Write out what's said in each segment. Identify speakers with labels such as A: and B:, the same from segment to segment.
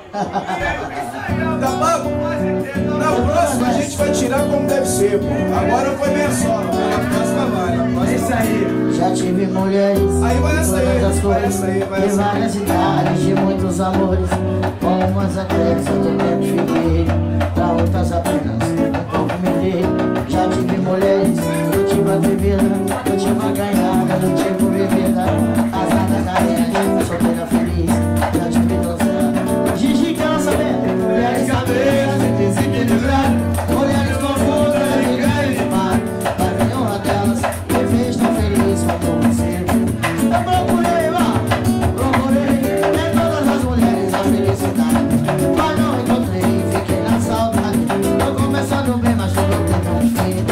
A: Tá pago? Na próxima a gente vai tirar como deve ser, pô. Agora foi meia sola, na próxima vale. É isso aí.
B: Já tive mulheres
A: aí vai essa aí,
B: das
A: vai
B: cores,
A: essa aí, vai
B: de
A: essa aí.
B: várias idades, de muitos amores. Com umas atletas eu também fiquei, pra outras apenas um pouco me dei. Já tive mulheres do tipo atrevida, do tipo ganhada, do tipo vivida, casada, carente, solteira feliz. Já tive donzela, Gigi quer saber, mulheres cabreiras, desequilibradas, mulheres confusas, mulheres de mar. Mas nenhuma delas me fez tão feliz como você. Eu procurei lá, procurei em todas as mulheres a felicidade, mas não encontrei, fiquei na saudade. Tô começando bem, mas tudo teve um fim.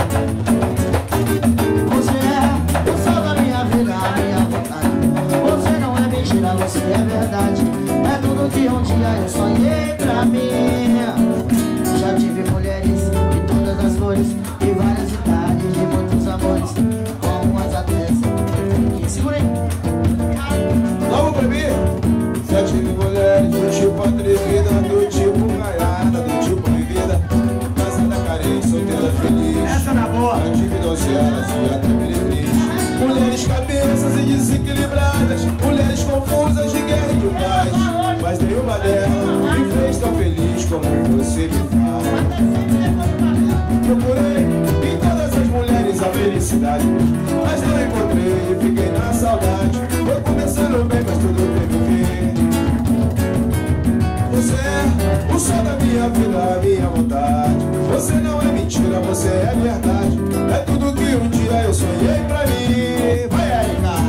B: Você é o sol da minha vida, a minha vontade. Você não é mentira, você é verdade. É tudo que um dia eu sonhei pra mim. Já tive mulheres de todas as cores, de várias idades, de muitos amores, com umas atletas. Segurei.
A: Vamos beber? Já tive mulheres do tipo atrevida, do tipo gaiata, do tipo vivida, casada, carente, solteira, feliz. Essa na boa. Já tive donzelas e até meretriz. Mulheres cabeças e desequilibradas, mulheres confusas de guerra e de paz. Mas nenhuma delas me fez tão feliz como você me faz. Procurei em todas as mulheres a felicidade, mas não encontrei e fiquei na saudade. Foi começando bem, mas tudo teve um fim. Você é o sol da minha vida, a minha vontade. Você não é mentira, você é verdade. É tudo que um dia eu sonhei pra mim. Vai, Erika!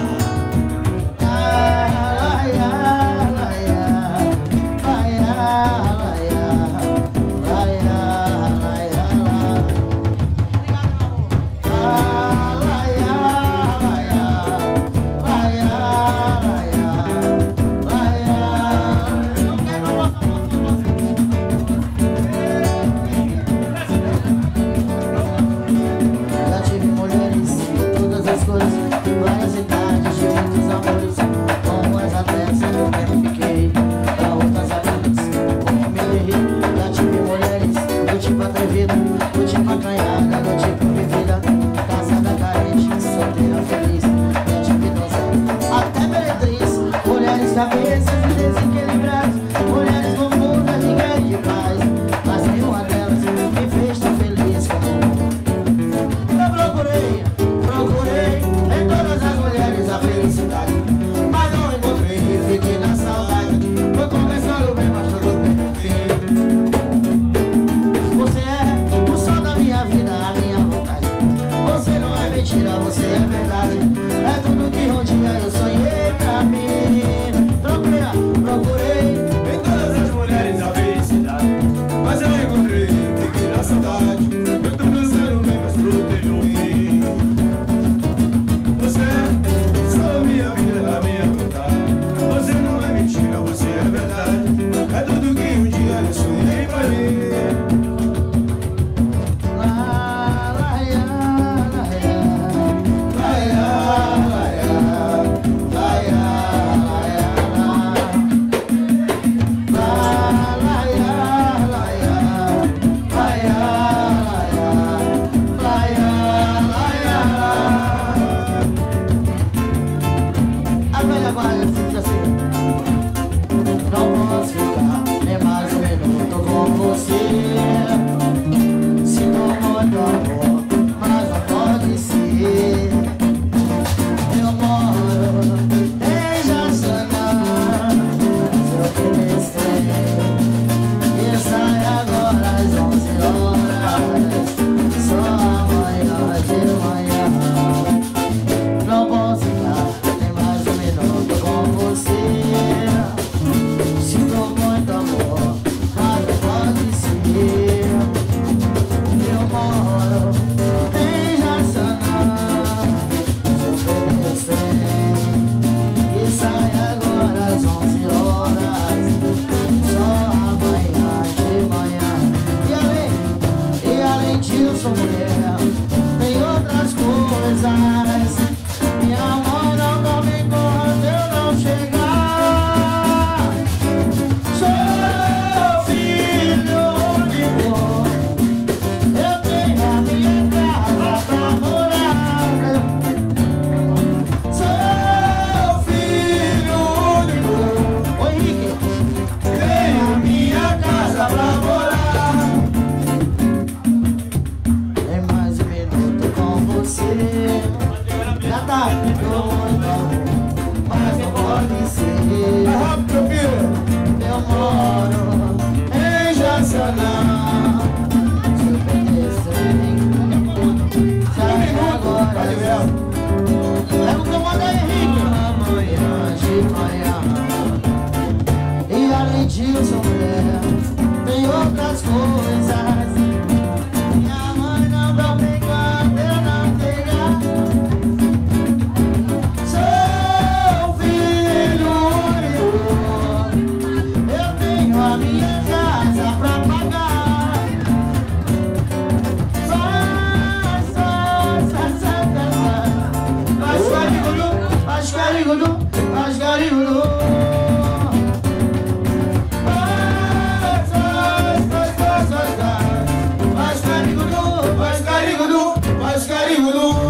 B: hoje eu sou mulher, tem outras coisas. Minha mãe não dá bem quando eu não tenho. Sou filho único, eu tenho a minha casa pra pagar. Faz carigudu, faz carigudu. Faz carigudu, faz carigudu, faz carigudu.